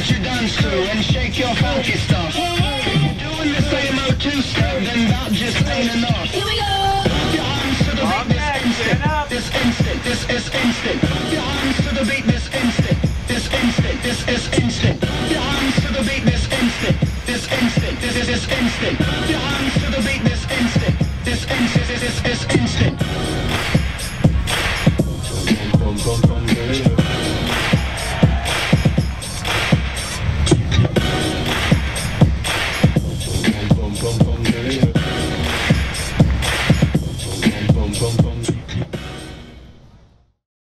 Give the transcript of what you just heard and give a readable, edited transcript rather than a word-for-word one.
what you dance to and shake your funky stuff. Doing the same O2 step, then that just ain't enough. Here we go! Your hands to the beat, this instant, this is instant. Your hands to the beat, this instant, this instant, this is instant. Your hands to the beat, this instant, this instant, this is instant. Your hands